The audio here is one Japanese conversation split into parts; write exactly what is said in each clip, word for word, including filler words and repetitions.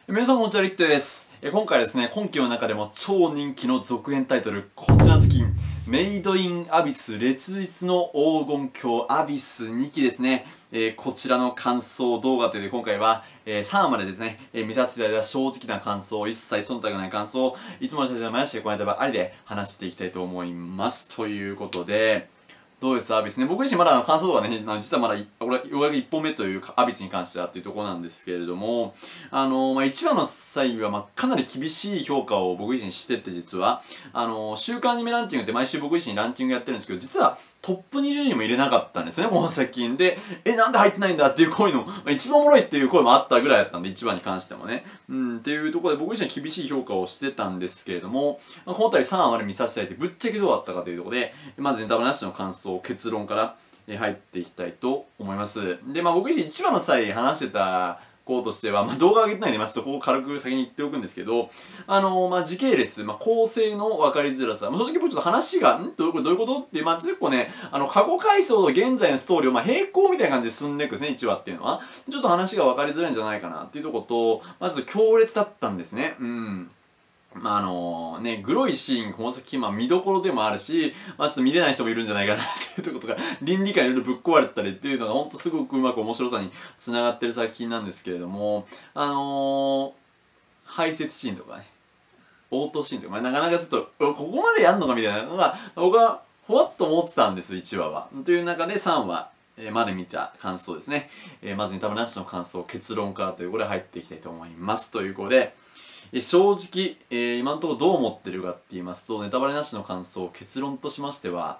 皆さんこんにちは、リットです。え今回はですね、今期の中でも超人気の続編タイトル、こちらスキン、メイドインアビス烈日の黄金鏡アビスにきですね、えー、こちらの感想動画というで今回は、えー、さんわまでですね、えー、見させていただいた正直な感想、一切忖度がない感想、いつもの写真を前してこの間ばありで話していきたいと思います。ということで、どうですアビスね。僕自身まだあの感想動画ね、実はまだ、俺、ようやくいっぽんめというアビスに関してはっていうところなんですけれども、あの、まあ、いちわの際は、まあ、かなり厳しい評価を僕自身してて、実は。あの、週刊アニメランキングって毎週僕自身ランキングやってるんですけど、実はトップにじゅうにも入れなかったんですね、この作品で。え、なんで入ってないんだっていう声の、まあ、一番おもろいっていう声もあったぐらいだったんで、いちわに関してもね。うん、っていうところで僕自身は厳しい評価をしてたんですけれども、まあ、この度さんわまで見させていただいて、ぶっちゃけどうだったかというところで、まずネタバレなしの感想、結論から入っていきたいと思います。で、まあ僕自身いちわの際話してた、こうとしては、まあ、動画上げてないんで、まあ、ちょっとここ軽く先に言っておくんですけど、あのー、まあ、時系列、まあ、構成の分かりづらさ、まあ、正直僕ちょっと話が、んどういうことどういうことって、まあ、結構ね、あの、過去回想と現在のストーリーを、まあ、並行みたいな感じで進んでいくんですね、いちわっていうのは。ちょっと話が分かりづらいんじゃないかなっていうところと、まあ、ちょっと強烈だったんですね。うん。まああのね、グロいシーン、この作品、まあ見どころでもあるし、まあちょっと見れない人もいるんじゃないかなっていうところとか、倫理観いろいろぶっ壊れたりっていうのが、ほんとすごくうまく面白さに繋がってる作品なんですけれども、あのー、排泄シーンとかね、応答シーンとか、まあなかなかちょっと、ここまでやんのかみたいなのが、僕はふわっと思ってたんです、いちわは。という中でさんわ。まで見た感想ですね。えー、まずネタバレなしの感想、結論からということで入っていきたいと思います。ということで、正直、えー、今のところどう思ってるかって言いますと、ネタバレなしの感想、結論としましては、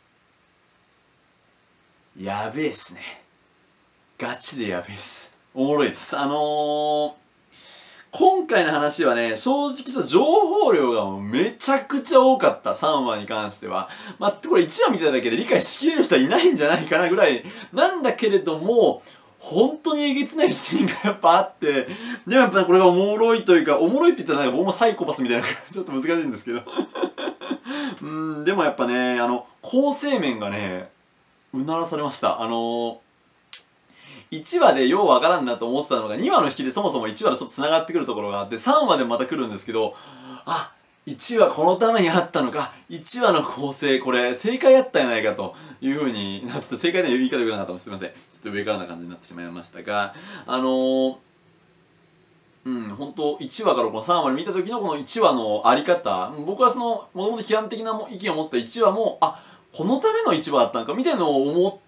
やべえっすね。ガチでやべえっす。おもろいです。あのー、今回の話はね、正直ちょっと情報量がもうめちゃくちゃ多かった。さんわに関しては。まあ、これいちわ見ただけで理解しきれる人はいないんじゃないかなぐらいなんだけれども、本当にえげつないシーンがやっぱあって、でもやっぱこれがおもろいというか、おもろいって言ったらなんか僕もサイコパスみたいなちょっと難しいんですけどうん、でもやっぱね、あの、構成面がね、うならされました。あのー、いちわでようわからんなと思ってたのが、にわの引きでそもそもいちわとちょっと繋がってくるところがあって、さんわでまた来るんですけど、あ、いちわこのためにあったのか、いちわの構成これ正解やったんやないかという風に、ちょっと正解の言い方がなかったのですいません。ちょっと上からな感じになってしまいましたが、あのー、うん、本当いちわからこのさんわで見た時のこのいちわのあり方、僕はその、もともと批判的な意見を持ってたいちわも、あ、このためのいちわだったんかみたいなのを思って、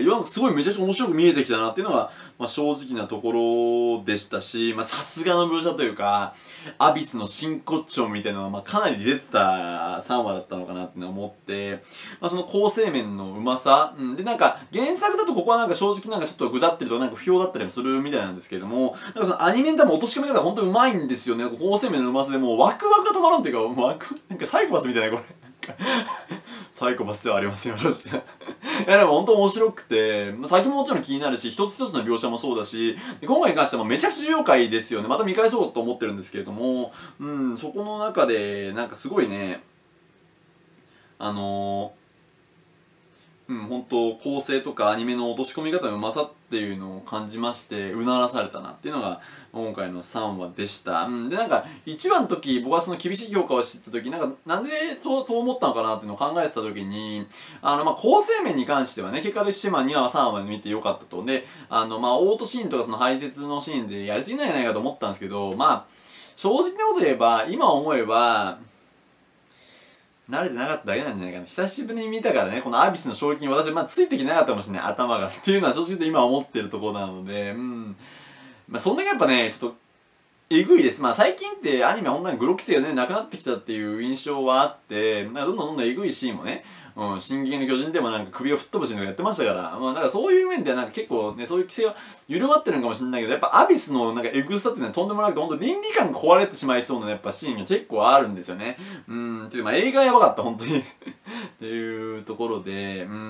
なんかすごいめちゃくちゃ面白く見えてきたなっていうのが、まあ、正直なところでしたし、まあ、さすがの描写というか、アビスの真骨頂みたいなのが、まあ、かなり出てたさんわだったのかなって思って、まあ、その構成面のうまさ、うん、で、なんか、原作だとここはなんか正直なんかちょっとぐだってるとか、なんか不評だったりもするみたいなんですけれども、なんかそのアニメでも落とし込み方が本当にうまいんですよね。構成面のうまさでもうワクワクが止まらんっていうか、ワク、なんかサイコパスみたいなこれ。サイコパスではありません、私は。いやでも本当面白くて、まあ、先ももちろん気になるし、一つ一つの描写もそうだし、今回に関してはめちゃくちゃ重要回ですよね。また見返そうと思ってるんですけれども、うん、そこの中で、なんかすごいね、あのー、うん、本当構成とかアニメの落とし込み方のうまさっていうのを感じまして、うならされたなっていうのが今回のさんわでした。うん、で、なんかいちわの時、僕はその厳しい評価をしてた時、なんかなんでそう、そう思ったのかなっていうのを考えてた時に、あの、まあ、構成面に関してはね、結果としてまあにわさんわで見てよかったと。で、あの、まあ、オートシーンとかその排泄のシーンでやりすぎないんじゃないかと思ったんですけど、まあ、正直なこと言えば、今思えば、慣れてなかっただけなんじゃないかな。久しぶりに見たからね、このアビスの衝撃に私、まあ、ついてきてなかったかもしれない、頭が。っていうのは正直今思ってるところなので、うん。まあ、そんだけやっぱね、ちょっと、えぐいです。まあ、最近ってアニメ本当にグロ規制がね、なくなってきたっていう印象はあって、なんかどんどんどんどんえぐいシーンもね、うん、進撃の巨人でもなんか首を吹っ飛ぶシーンとかやってましたから、まあ、だからそういう面ではなんか結構ね、そういう規制は緩まってるのかもしれないけど、やっぱアビスのなんかエグさっていうのはとんでもなくて、本当倫理観が壊れてしまいそうなやっぱシーンが結構あるんですよね。うん、っていう、まあ映画やばかった、本当にっていうところで、うん。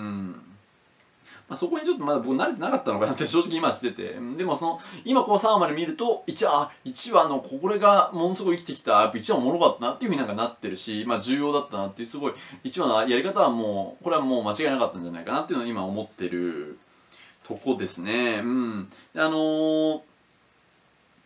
まあ、そこにちょっとまだ僕慣れてなかったのかなって正直今してて。でもその、今こうさんわまで見ると、いちわ、あ、いちわのこれがものすごい生きてきた、いちわおもろかったなっていうふうになんかなってるし、まあ重要だったなっていうすごい、いちわのやり方はもう、これはもう間違いなかったんじゃないかなっていうのを今思ってるとこですね。うん。あのー、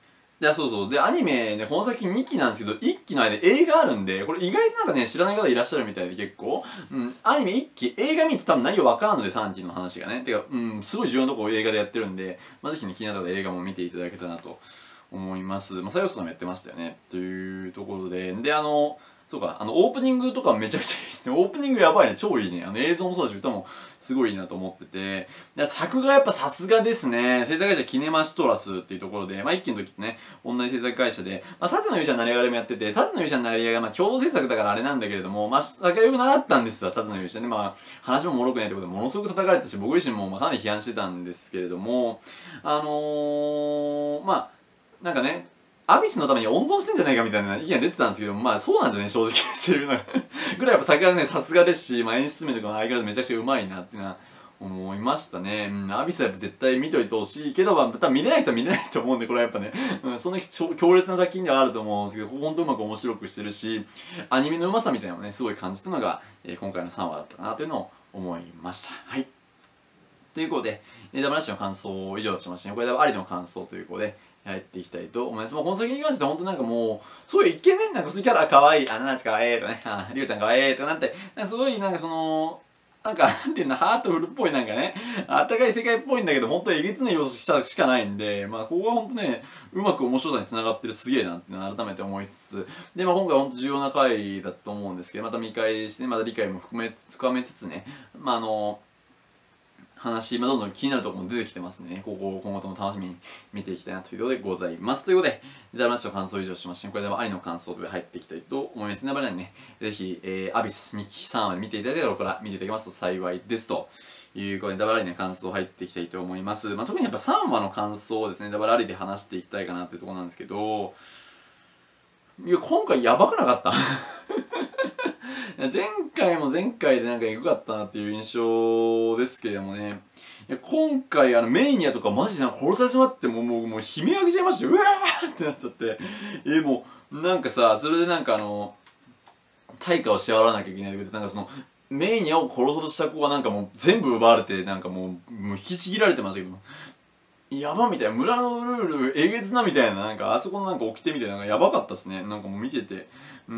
で、そうそう。で、アニメね、この先にきなんですけど、いっきの間映画あるんで、これ意外となんかね、知らない方いらっしゃるみたいで結構。うん、アニメいっき、映画見ると多分内容わからんので、さんきの話がね。てか、うん、すごい重要なとこを映画でやってるんで、まあ、ぜひね、気になった方は映画も見ていただけたらなと思います。まあ、サイオスもやってましたよね。というところで、で、あの、そうか、あの、オープニングとかめちゃくちゃいいですね。オープニングやばいね。超いいね。あの、映像もそうだし、歌もすごいいいなと思ってて。で、作画やっぱさすがですね。制作会社キネマシトラスっていうところで、まあ、一期の時ってね、同じ制作会社で、まあ、縦の勇者の成り上がりもやってて、縦の勇者の成り上がりが、まあ、共同制作だからあれなんだけれども、まあ、仲良くなかったんですよ、縦の勇者ね。まあ、話も脆くないってことで、ものすごく叩かれたし、僕自身もまあかなり批判してたんですけれども、あのー、まあ、なんかね、アビスのために温存してんじゃないかみたいな意見が出てたんですけど、まあそうなんじゃね、正直っていうのがぐらいやっぱ作画がね、さすがですし、まあ演出面とかも相変わらずめちゃくちゃうまいなっていうのは思いましたね。うん、アビスはやっぱ絶対見といてほしいけど、まあ多分見れない人は見れないと思うんで、これはやっぱね、うん、そんな強烈な作品ではあると思うんですけど、ここほんとうまく面白くしてるし、アニメのうまさみたいなのもね、すごい感じたのが、えー、今回のさんわだったかなというのを思いました。はい。ということで、ネタバラシの感想を以上しましたね。これでありの感想ということで、入っていきたいと思います。もうこの作品に関しては本当なんかもう、すごい一見ね、なんか普通キャラ可愛い、あ、ナナチ可愛いとかね、あ、リオちゃん可愛いとかなんて、なんかすごいなんかその、なんか、なんていうの、ハートフルっぽいなんかね、あったかい世界っぽいんだけど、本当にえげつない要素しかないんで、まあ、ここは本当ね、うまく面白さに繋がってるすげえなっていうのを改めて思いつつ、で、まあ今回本当重要な回だったと思うんですけど、また見返して、また理解も含め、深めつつね、まああの、話、まあ、どんどん気になるところも出てきてますんでね、ここを今後とも楽しみに見ていきたいなということでございます。ということで、ネタバラシの感想を以上しまして、これではありの感想で入っていきたいと思います。ネタバラにね、ぜひ、えー、アビスにきさんわで見ていただいたところから見ていただけますと幸いですと。いうことで、ネタバラリの感想入っていきたいと思います。まあ、特にやっぱさんわの感想をですね、ネタバラリで話していきたいかなというところなんですけど、いや、今回やばくなかった前回も前回でなんかエグかったなっていう印象ですけれどもね。いや今回あのメイニアとかマジで殺されてしまってもうもうもう悲鳴上げちゃいましたよ。うわーってなっちゃって。えもうなんかさ、それでなんかあの、対価を支払わなきゃいけないとかで、なんかその、メイニアを殺そうとした子がなんかもう全部奪われて、なんかもう、もう引きちぎられてましたけど。やばみたいな、村のルールえげつなみたいな、なんかあそこのなんか掟みたいなのがやばかったっすね。なんかもう見てて。うん。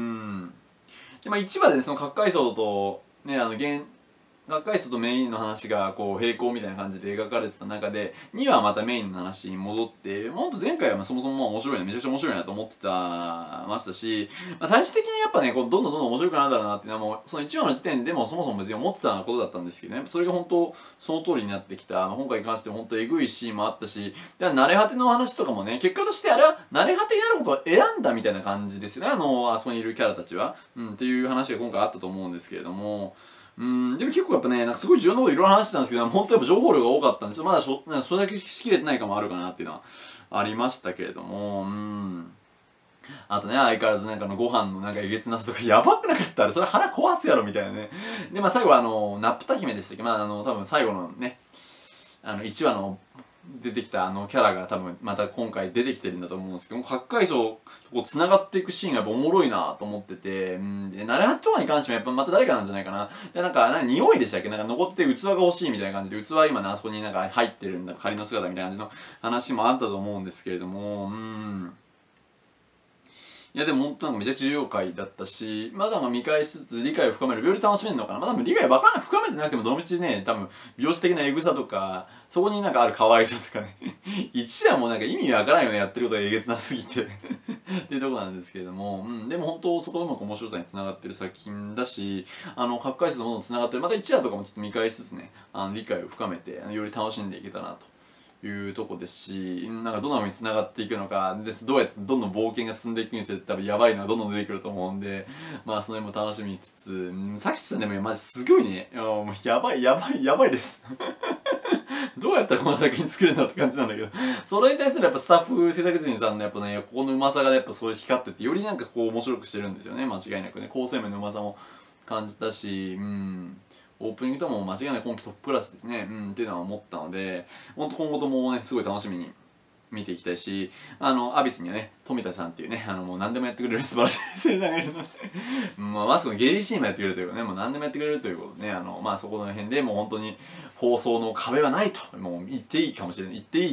で、まあいちわでね、その角界層と、ね、あの、現、角界層とメインの話がこう並行みたいな感じで描かれてた中で、にわはまたメインの話に戻って、ほんと前回はまあそもそもまあ面白いな、めちゃくちゃ面白いなと思ってた、ましたし、まあ最終的にやっぱね、こうどんどんどんどん面白くなるだろうなっていうのはもう、そのいちわの時点でもそもそも別に思ってたことだったんですけどね、それが本当その通りになってきた、まあ、今回に関しても本当エグいシーンもあったし、で、慣れ果ての話とかもね、結果としてあれは慣れ果てになることを選んだみたいな感じですよね、あの、あそこにいるキャラたちは。うん、っていう話が今回あったと思うんですけれども、うん、でも結構やっぱね、なんかすごい重要なこといろいろ話してたんですけど、本当やっぱ情報量が多かったんですよ。まだそ、なんかそれだけしきれてないかもあるかなっていうのはありましたけれども、うん。あとね、相変わらずなんかのご飯のなんかえげつなさとかやばくなかったら、それ腹壊すやろみたいなね。で、まあ最後はあの、ナップタ姫でしたっけ、まああの、多分最後のね、あの、いちわの出てきたあのキャラが多分また今回出てきてるんだと思うんですけども、角界層こう繋がっていくシーンがやっぱおもろいなと思ってて、うん、で、ナレハとかに関してもやっぱまた誰かなんじゃないかな。で、なんか、なんか匂いでしたっけ、なんか残ってて器が欲しいみたいな感じで、器は今ね、あそこになんか入ってるんだ、仮の姿みたいな感じの話もあったと思うんですけれども、うん。いやでも本当なんかめちゃくちゃ重要回だったし、まだまあ見返しつつ理解を深める、より楽しめるのかな。まあ多分理解わかんない、深めてなくてもどのみちね、多分美容師的なエグさとか、そこになんかある可愛さとかね、一話もなんか意味わからんよね、やってることがえげつなすぎてっていうとこなんですけれども、うん、でも本当そこうまく面白さに繋がってる作品だし、あの、各回数のものと繋がってる、また一話とかもちょっと見返しつつね、あの理解を深めて、より楽しんでいけたなと。いうとこですし、なんかどんな風に繋がっていくのか、でどうやってどんどん冒険が進んでいくにつれて多分やばいのがどんどん出てくると思うんで、まあその辺も楽しみつつ、うん、さきさんでもマジすごいね、もうやばいやばいやばいですどうやったらこの作品作れるんだろうって感じなんだけど、それに対するやっぱスタッフ制作陣さんのやっぱね、ここのうまさがやっぱそういう光ってて、よりなんかこう面白くしてるんですよね、間違いなくね。構成面のうまさも感じたし、うん。オープニングとも間違いない今季トップクラスですね、うん、っていうのは思ったので、ほんと今後ともね、すごい楽しみに見ていきたいし、あの、アビスにはね、富田さんっていうね、あの、もう何でもやってくれる素晴らしい先生がいるのでまあ、マスクのゲイリーシーンもやってくれるというかね、もう何でもやってくれるということでね、あの、まあそこの辺でもう本当に放送の壁はないと、もう言っていいかもしれない、言っていい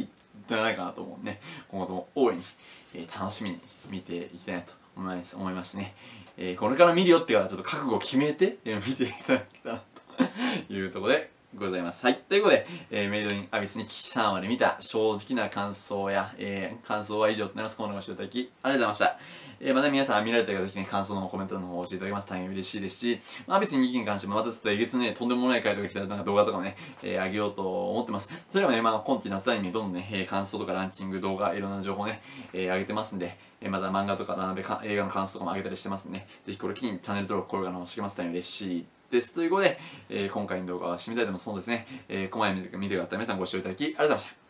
じゃないかなと思うんで、ね、今後とも大いに、えー、楽しみに見ていきたいなと思います思いますしね、えー、これから見るよって方はちょっと覚悟を決めて、えー、見ていただけたらというところでございます。はい。ということで、えー、メイドインアビスに危機さんわで見た正直な感想や、えー、感想は以上となります。今後のご視聴いただきありがとうございました。えー、また皆さん見られた方ぜひね、感想のコメントの方を教えていただけますと大変嬉しいですし、まあ、アビスに危機に関してもまたちょっとえげつね、とんでもない回答が来たらなんか動画とかもね、えー、上げようと思ってます。それはね、まあ今期夏アニメどんどんね、えー、感想とかランキング、動画、いろんな情報ね、えー、上げてますんで、えー、また漫画とか並べか映画の感想とかも上げたりしてますんで、ね、ぜひこれ機にチャンネル登録、高評価の方してますと大変嬉しいです。ということで、えー、今回の動画は締めたいと思います。そうですね、えー、ここまで見てくださった皆さんご視聴いただきありがとうございました。